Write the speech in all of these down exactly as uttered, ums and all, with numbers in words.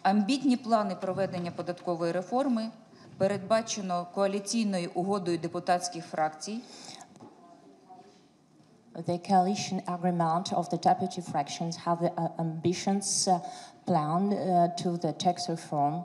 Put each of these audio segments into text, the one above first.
Амбітні плани проведення податкової реформи передбачено коаліційною угодою депутатських фракцій. The coalition agreement of the deputy fractions have the uh, ambitious uh, plan uh, to the tax reform.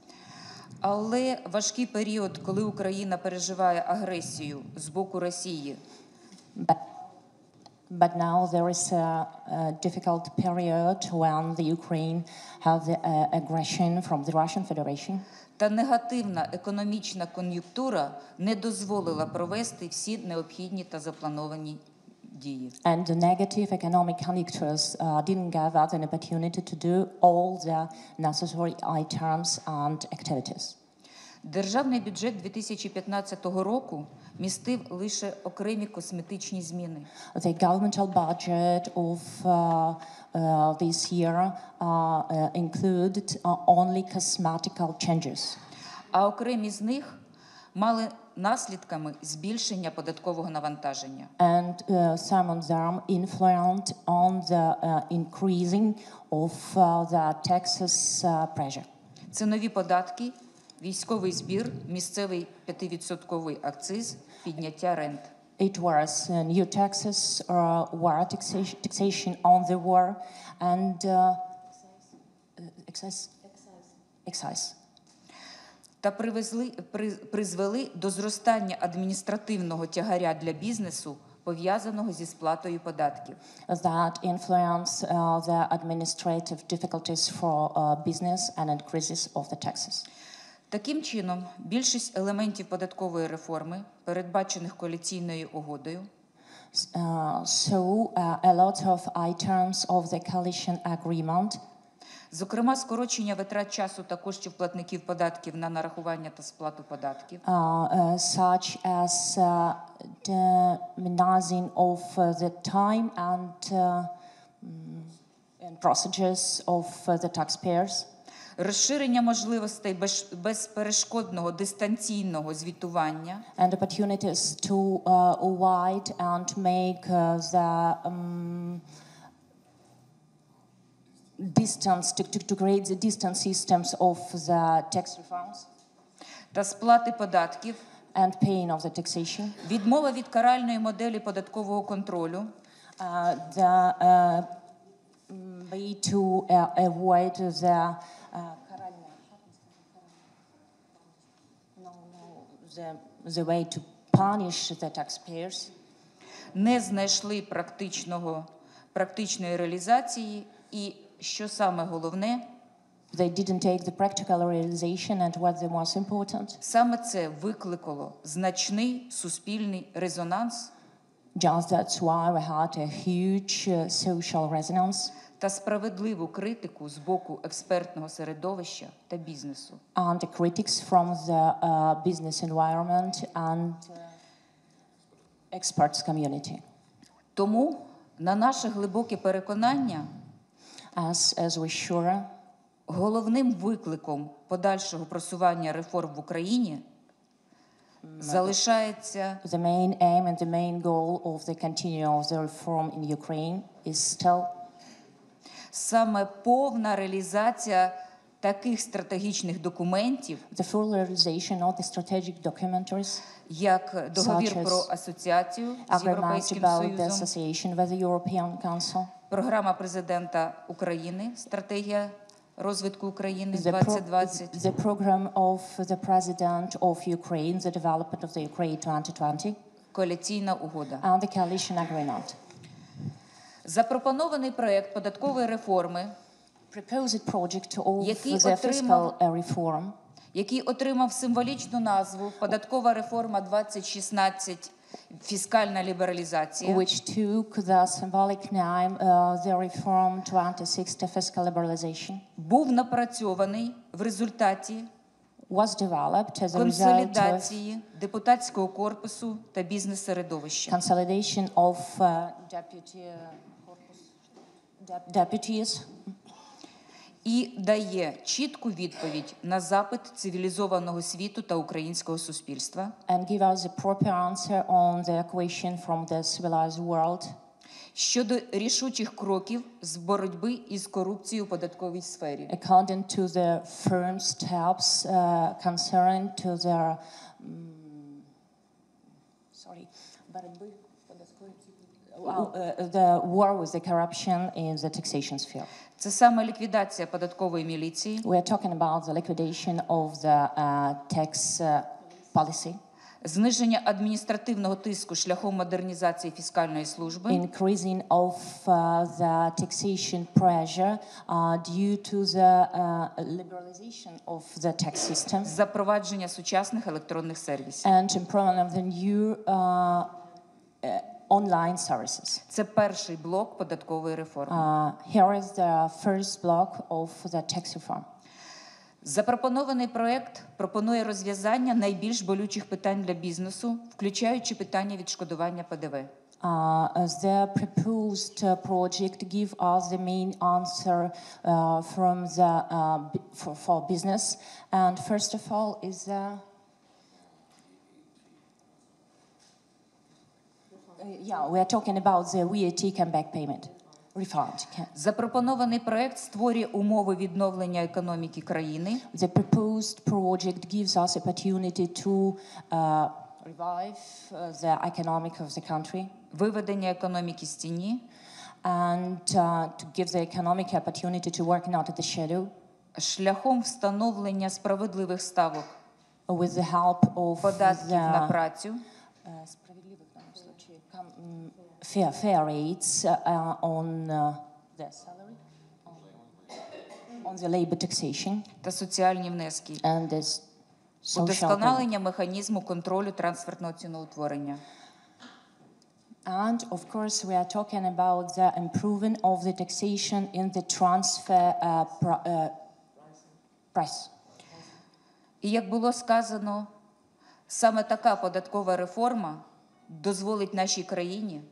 Але важкий період, коли Україна переживає агресію з боку Росії, But, but now there is a, a difficult period when the Ukraine have the uh, aggression from the Russian Federation. та негативна економічна кон'юнктура не дозволила провести всі необхідні та заплановані дії. And the negative economic conjunctures uh, didn't give us an opportunity to do all the necessary items and activities. Державний бюджет дві тисячі п'ятнадцятого року містив лише окремі косметичні зміни. The governmental budget of uh, uh, this year uh, uh, included uh, only cosmetical changes. А окремі з них мали наслідками збільшення податкового навантаження. And uh, some of them influenced on the uh, increasing of uh, the taxes uh, pressure. Це нові податки, військовий збір, місцевий п'ятивідсотковий акциз, підняття рент. It was uh, new taxes, uh, war taxation, taxation on the war, and uh, excise, excise. Та привезли, при, призвели до зростання адміністративного тягаря для бізнесу, пов'язаного зі сплатою податків. That influence uh, the administrative difficulties for uh, business and increases of the taxes. Таким чином, більшість елементів податкової реформи, передбачених коаліційною угодою, Uh, so uh, a lot of items of the coalition agreement, зокрема скорочення витрат часу та коштів платників податків на нарахування та сплату податків, uh, uh, such as uh, the minimizing of uh, the time and, uh, and procedures of uh, the taxpayers, розширення можливостей без, безперешкодного дистанційного звітування, and opportunities to uh, wide and make uh, the um, distance to, to, to create the distance systems of the tax reforms та сплати податків, and paying of the taxation, відмова від каральної моделі податкового контролю, uh, the uh, way to uh, avoid the uh, no, no, the, the way to punish the taxpayers, не знайшли практичного, практичної реалізації і, що саме головне, they didn't take the practical realization, and what the most important, саме це викликало значний суспільний резонанс just that's why we had a huge uh, social resonance та справедливу критику з боку експертного середовища та бізнесу. and the critics from the uh, business environment and uh, experts community. Тому, на наше глибоке переконання, As, as we're sure, головним викликом подальшого просування реформ в Україні залишається the main aim and the main goal of the continuation of the reform in Ukraine is still саме повна реалізація таких стратегічних документів, the full realization of the strategic documentaries, як договір Such as про асоціацію з agreement Європейським about the Союзом, association with the European Council, програма президента України, стратегія розвитку України the, pro- двадцять двадцять, the program of the President of Ukraine, the development of the Ukraine twenty twenty, коаліційна угода. and the coalition agreement. Запропонований проект податкової реформи, Proposed project of Який the отримав- fiscal reform, який отримав символічну назву «Податкова реформа двадцять шістнадцять. Фіскальна лібералізація», which took the symbolic name uh, the Reform twenty sixty Fiscal Liberalization, був напрацьований в результаті was developed as a result of консолідації депутатського корпусу та бізнес-середовища. consolidation of uh, deputy, uh, deputies І дає чітку відповідь на запит цивілізованого світу та українського суспільства, and give us a proper answer on the question from the civilized world, щодо рішучих кроків з боротьби із корупцією у податковій сфері. According to the firm steps uh, concerned to their um, sorry, боротьби з податковою Well, uh, the war with the corruption in the taxation sphere. Це саме ліквідація податкової міліції, We are talking about the liquidation of the uh, tax uh, policy, зниження адміністративного тиску шляхом модернізації фіскальної служби, increasing of uh, the taxation pressure uh, due to the uh, liberalization of the tax system запровадження сучасних електронних сервісів. and improvement of the new uh, uh, online services. Це перший блок податкової реформи. Uh, here is the first block of the tax reform. Запропонований проект пропонує розв'язання найбільш болючих питань для бізнесу, включаючи питання відшкодування П Д В. Uh, as the proposed uh, project give us the main answer uh, from the uh, b- for, for business, and first of all is the uh, yeah we are talking about the V A T comeback payment refund. Ca- Запропонований проект створює умови відновлення економіки країни, The proposed project gives us opportunity to uh, revive uh, the economic of the country виведення економіки з тіні, and uh, to give the economic opportunity to work not at the shadow шляхом встановлення справедливих ставок with the help of податків на the працю, uh, справедливых в данном случае, ком- м, fair, fair rates uh, on uh, the salary, on, on the labor taxation та соціальні внески, and the s- social payment. удосконалення механізму контролю трансфертного ціноутворення. And of course, we are talking about the improving of the taxation in the transfer uh, pr- uh, price. І як було сказано, саме така податкова реформа дозволить нашій країні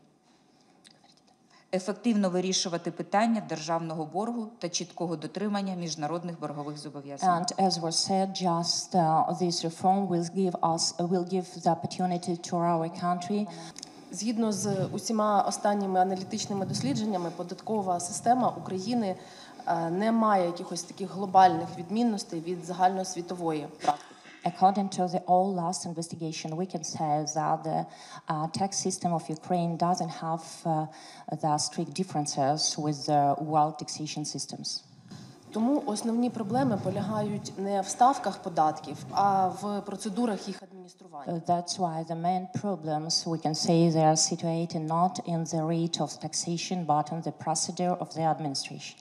ефективно вирішувати питання державного боргу та чіткого дотримання міжнародних боргових зобов'язань. And as was said, just uh, this reform will give us uh, will give the opportunity to our country. Згідно з усіма останніми аналітичними дослідженнями, податкова система України е, не має якихось таких глобальних відмінностей від загальносвітової практики. According to the all last investigation, we can say that the uh, tax system of Ukraine doesn't have uh, the strict differences with the world taxation systems. Тому основні проблеми полягають не в ставках податків, а в процедурах їх адміністрування. Uh, That's why the main problems we can say they are situated not in the rate of taxation, but in the procedure of the administration.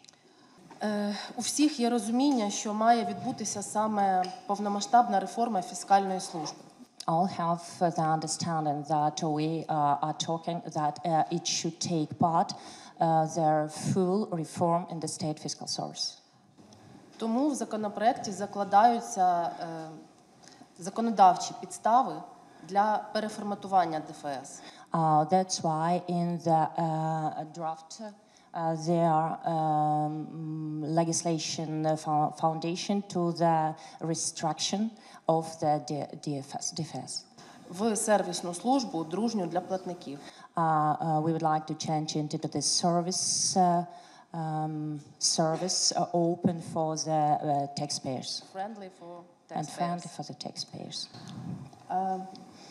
Е, У всіх є розуміння, що має відбутися саме повномасштабна реформа фіскальної служби. All have uh, the understanding that we uh, are talking that uh, it should take part uh, their full reform in the state fiscal service. Тому в законопроекті закладаються е, законодавчі підстави для переформатування Д Ф С. Uh, that's why in the uh, draft uh, there are um, legislation uh, fo- foundation to the restriction of the D F S. D F S. В сервісну службу дружню для платників. Uh, uh, we would like to change into the service uh, um, service uh, open for the uh, taxpayers Friendly for and taxpayers. friendly for the taxpayers. Е,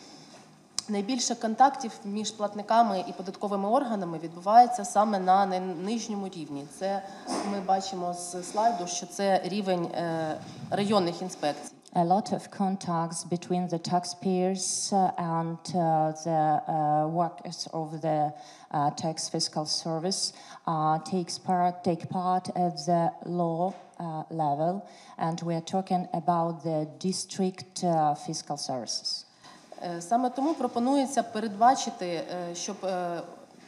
Найбільше контактів між платниками і податковими органами відбувається саме на нижньому рівні. Це ми бачимо з слайду, що це рівень е, районних інспекцій. A lot of contacts between the taxpayers uh, and uh, the uh, workers of the uh, tax fiscal service uh, takes part take part at the law uh, level, and we are talking about the district uh, fiscal services. Е, Саме тому пропонується передбачити, е, щоб, е,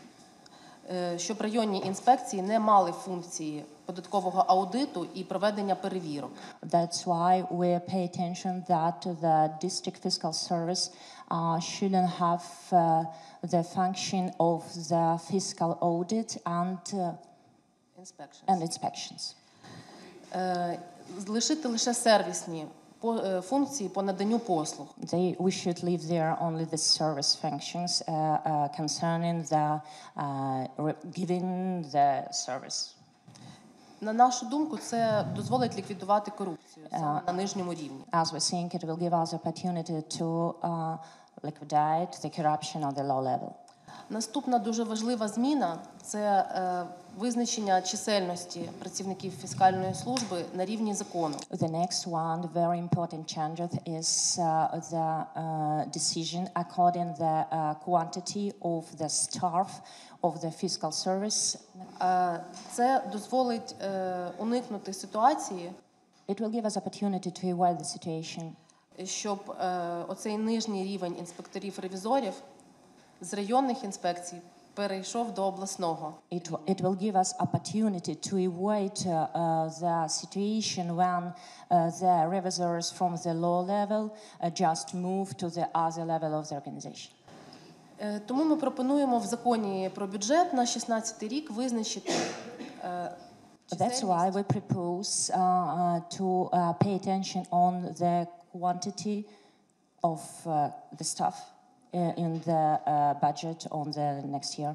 е, щоб районні інспекції не мали функції податкового аудиту і проведення перевірок. That's why we pay attention that the district fiscal service uh, shouldn't have uh, the function of the fiscal audit and uh, Inspections. and inspections. Е, Лишити лише сервісні по- е, функції по наданню послуг. They, we should leave there only the service functions uh, uh, concerning the uh, re- giving the service. На нашу думку, це дозволить ліквідувати корупцію саме на нижньому рівні. As we think, it will give us opportunity to uh, liquidate the corruption on the low level. Наступна дуже важлива зміна – це е, визначення чисельності працівників фіскальної служби на рівні закону. The next one, the very important change is uh, the uh, decision according the uh, quantity of the staff of the fiscal service. Е, Це дозволить е, уникнути ситуації, It will give us opportunity to avoid the situation щоб е, оцей нижній рівень інспекторів-ревізорів з районних інспекцій перейшов до обласного. It, w- it will give us opportunity to avoid uh, uh, the situation when uh, the revisors from the low level uh, just move to the other level of the organization. Е, Тому ми пропонуємо в законі про бюджет на шістнадцятий рік визначити е, That's why we propose uh, uh, to uh, pay attention on the quantity of uh, the staff uh, in the uh, budget on the next year.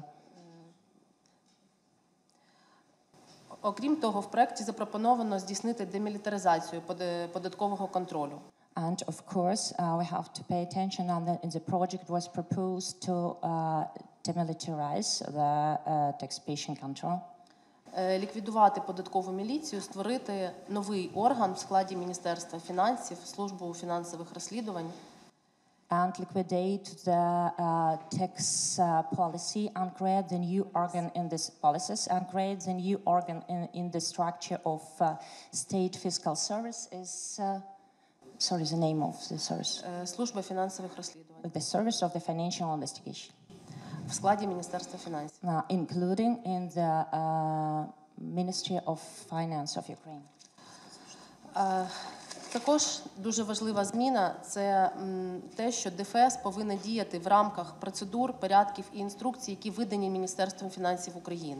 Окрім того, в проекті запропоновано здійснити демілітаризацію пода- податкового контролю. And of course, uh, we have to pay attention on the, in the project was proposed to uh, demilitarize the uh, taxation control. Е, Ліквідувати податкову міліцію, створити новий орган в складі Міністерства фінансів, службу фінансових розслідувань, And liquidate the uh, tax uh, policy and create the new organ in this policies and create the new organ in, in the structure of uh, state fiscal service is uh, sorry the name of the service е, служба фінансових розслідувань the service of the financial investigation в складі Міністерства фінансів. uh, including in the uh, Ministry of Finance of Ukraine. Е, Також дуже важлива зміна – це м, те, що ДФС повинна діяти в рамках процедур, порядків і інструкцій, які видані Міністерством фінансів України.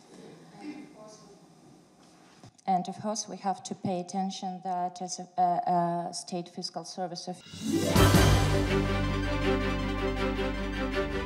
And of course, we have to pay attention that as a uh, uh, state fiscal service of